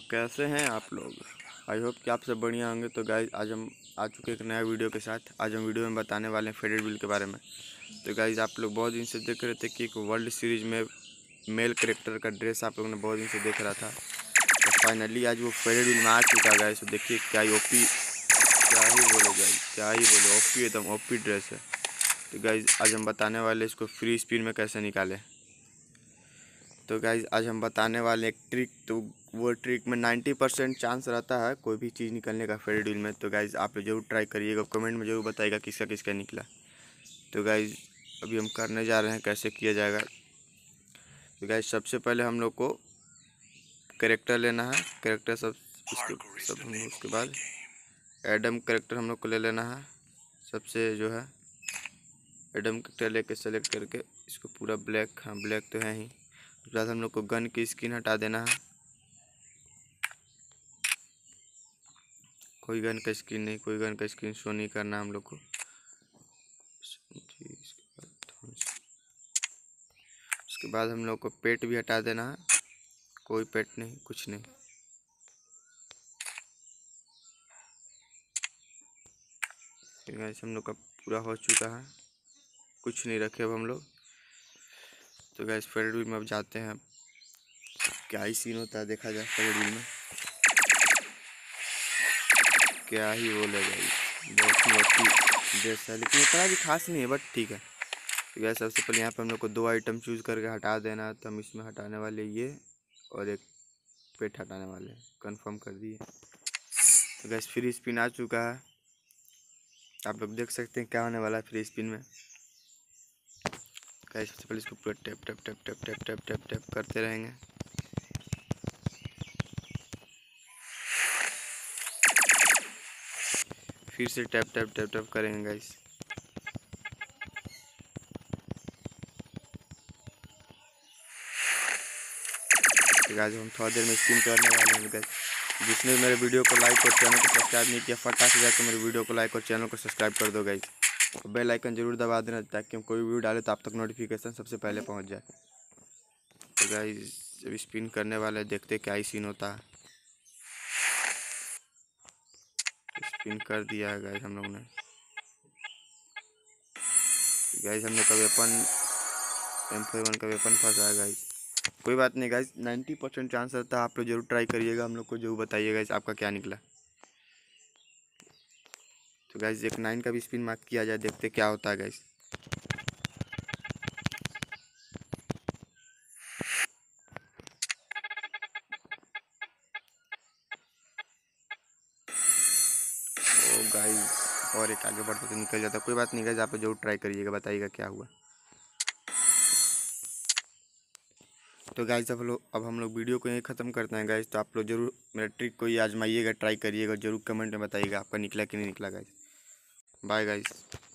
कैसे हैं आप लोग। आई होप कि आप सब बढ़िया होंगे। तो गाइज आज हम आ चुके एक नया वीडियो के साथ। आज हम वीडियो में बताने वाले हैं फेडेड बिल के बारे में। तो गाइज आप लोग बहुत दिन से देख रहे थे कि एक वर्ल्ड सीरीज में मेल कैरेक्टर का ड्रेस आप लोगों ने बहुत दिन से देख रहा था। तो फाइनली आज वो फेडेड बिल में आ चुका है गाइज। तो देखिए क्या ही ओपी, क्या ही बोले गाइज, क्या ही बोले, ओपी एकदम ओपी ड्रेस है। तो गाइज आज हम बताने वाले इसको फ्री स्पिन में कैसे निकालें। तो गाइज आज हम बताने वाले एक ट्रिक। तो वो ट्रिक में 90% चांस रहता है कोई भी चीज़ निकलने का फेडेड बिल में। तो गाइज आप लोग जरूर ट्राई करिएगा, कमेंट में जरूर बताइएगा किसका किसका निकला। तो गाइज अभी हम करने जा रहे हैं कैसे किया जाएगा। तो गाइज सबसे पहले हम लोग को कैरेक्टर लेना है। कैरेक्टर उसके बाद एडम कैरेक्टर हम लोग को ले लेना है। सबसे जो है एडम कैरेक्टर लेके सेलेक्ट करके इसको पूरा ब्लैक, हाँ ब्लैक तो है ही। उसके बाद हम लोग को गन की स्किन हटा देना है। कोई गन का स्किन नहीं, कोई गन का स्किन शो नहीं करना हम लोग को। उसके बाद हम लोग को पेट भी हटा देना है। कोई पेट नहीं, कुछ नहीं। हम लोग का पूरा हो चुका है, कुछ नहीं रखे अब हम लोग। तो गैस फेडेड बिल में अब जाते हैं, क्या ही सीन होता है देखा जाए फेडेड बिल में। क्या ही बोले भाई, बहुत ही अच्छी ड्रेस है लेकिन इतना भी खास नहीं है, बट ठीक है। तो गैस सबसे पहले यहाँ पे हम लोग को 2 आइटम चूज़ करके हटा देना है। तो हम इसमें हटाने वाले ये और एक पेट हटाने वाले, कंफर्म कर दिए। तो गैस फ्री स्पिन आ चुका है, आप लोग देख सकते हैं क्या होने वाला है फ्री स्पिन में। गैस सबसे पहले इसको पूरा tap tap tap tap tap tap tap tap करते रहेंगे। फिर से टैप टैप टैप टैप करेंगे गाइस। गाइस हम थोड़ा देर में स्पिन करने वाले हैं गाइस। जिसने मेरे वीडियो को लाइक और चैनल को सब्सक्राइब नहीं किया, फटाक से जाकर मेरे वीडियो को लाइक और चैनल को सब्सक्राइब कर दो गाइस। और बेल आइकन जरूर दबा देना ताकि हम कोई वीडियो डाले तो आप तक नोटिफिकेशन सबसे पहले पहुंच जाए। तो गाइस जब स्पिन करने वाले देखते क्या ही सीन होता है। स्पिन कर दिया है गाइस हम लोग ने। गाइस हम लोग का वेपन M41 का वेपन फंसा है गाइस। कोई बात नहीं गाइस, 90% चांस रहता है। आप लोग जरूर ट्राई करिएगा, हम लोग को जरूर बताइएगा गाइस आपका क्या निकला। तो गाइस एक 9 का भी स्पिन मार्क किया जाए, देखते क्या होता है गाइस। ओ गाइस और एक आगे बढ़ता तो निकल जाता। कोई बात नहीं गाइस, आप जरूर ट्राई करिएगा, बताइएगा क्या हुआ। तो गाइस अब हम लोग वीडियो को यहीं ख़त्म करते हैं गाइस। तो आप लोग जरूर मेरे ट्रिक को ही आजमाइएगा, ट्राई करिएगा, जरूर कमेंट में बताइएगा आपका निकला कि नहीं निकला गाइस। Bye guys.